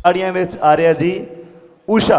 ताड़ियां विच आ रहा जी उषा।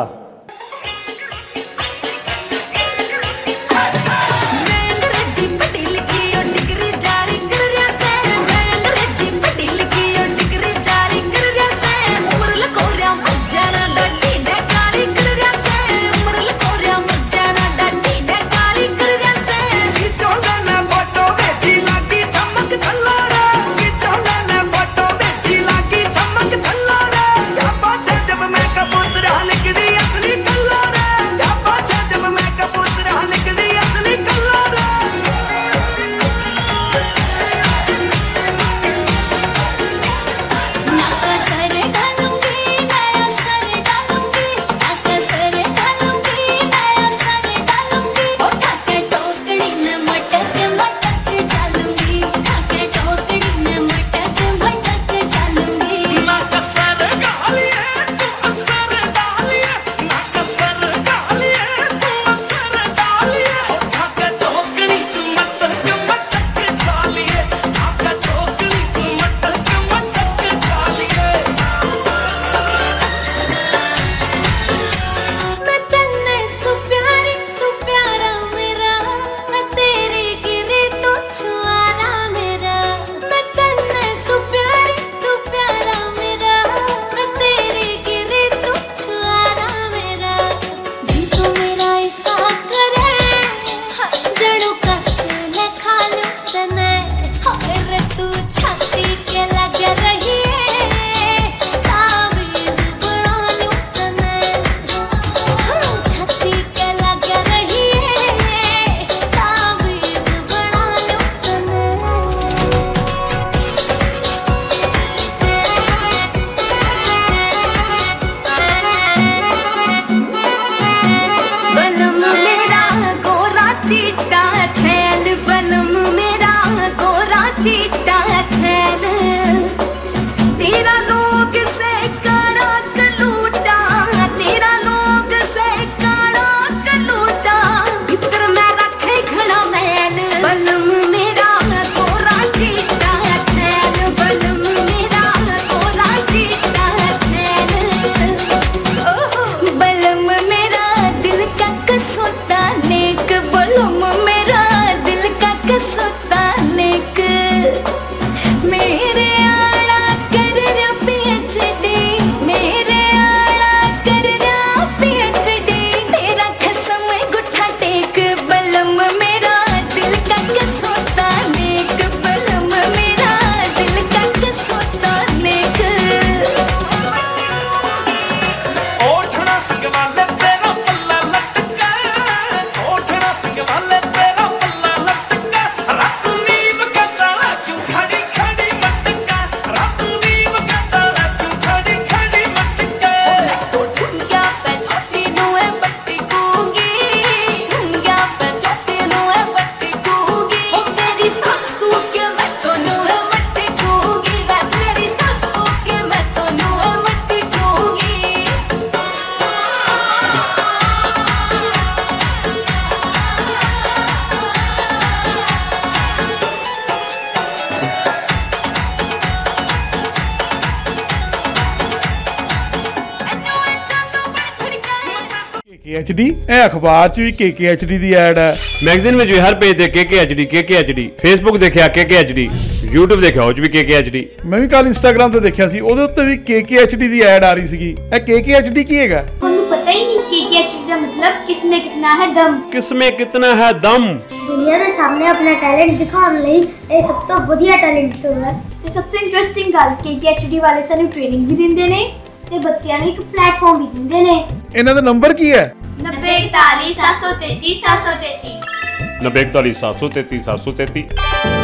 KKHD अखबार च भी KKHD दी ऐड है, मैगजीन में भी हर पेज ते KKHD फेसबुक देखिया KKHD, YouTube देखिया उस भी KKHD। मैं भी कल इंस्टाग्राम ते देखिया सी ओदे उत्ते भी KKHD दी ऐड आ रही सीगी। ए KKHD की हैगा? ਤੁਹਾਨੂੰ ਪਤਾ ਹੀ ਨਹੀਂ KKHD ਦਾ मतलब किसमें कितना है दम। किसमें कितना है दम? दुनिया ਦੇ ਸਾਹਮਣੇ ਆਪਣਾ ਟੈਲੈਂਟ ਦਿਖਾਉਣ ਲਈ ਇਹ ਸਭ ਤੋਂ ਵਧੀਆ ਟੈਲੈਂਟ ਸ਼ੋਅ ਹੈ ਤੇ ਸਭ ਤੋਂ ਇੰਟਰਸਟਿੰਗ ਗੱਲ KKHD ਵਾਲੇ ਸਾਨੂੰ ਟ੍ਰੇਨਿੰਗ ਵੀ ਦਿੰਦੇ ਨੇ ਤੇ ਬੱਚਿਆਂ ਨੂੰ ਇੱਕ ਪਲੇਟਫਾਰਮ ਵੀ ਦਿੰਦੇ ਨੇ। ਇਹਨਾਂ ਦਾ ਨੰਬਰ ਕੀ ਹੈ? 9041 733 733 9041 733 733।